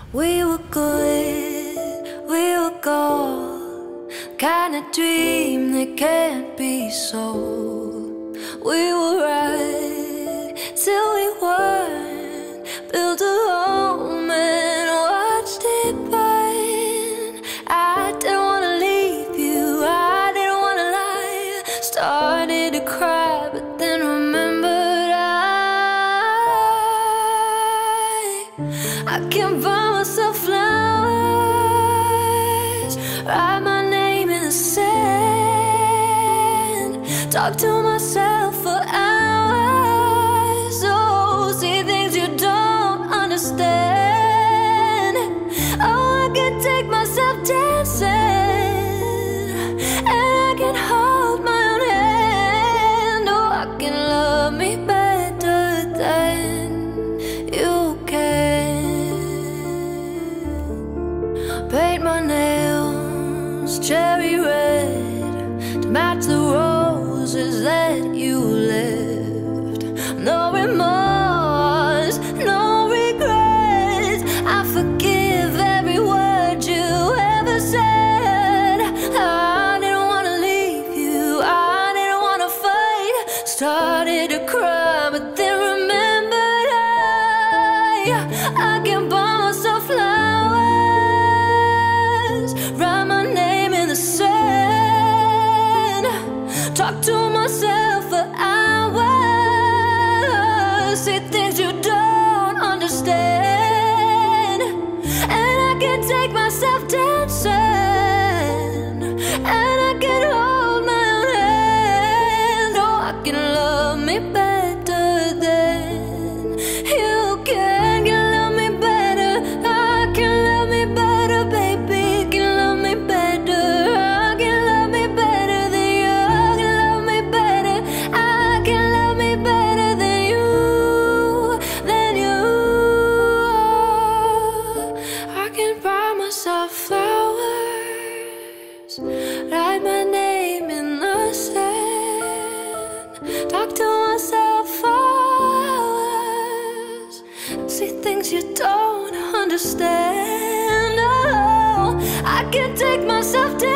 We were good, we were gold, kind of dream that can't be sold. We were right till we weren't, built a home and watched it burn. I didn't want to leave you, I didn't want to lie. Started to cry, but then remembered I can't buy myself flowers, write my name in the sand, talk to myself for hours. Oh, see things you don't understand. Oh, I can take myself dancing, and I can hold my own hand. Oh, I can love me better than you can. Paint my nails cherry red to match the roses that you left. No remorse, no regrets. I forgive every word you ever said. I didn't want to leave you, I didn't want to fight. Started to cry, but then remembered I can't buy myself flowers, write my name in the sand, talk to myself for hours, say things you don't understand. And I can take myself dancing, and I can hold my own hand. Oh, I can love me better than you can. Can love me better, I can love me better, baby. Can love me better, I can love me better than you. Can love me better, I can love me better than you, than you. I can buy myself flowers, write my name in the sand, talk to myself for hours, see things you don't understand. Oh, I can take myself down.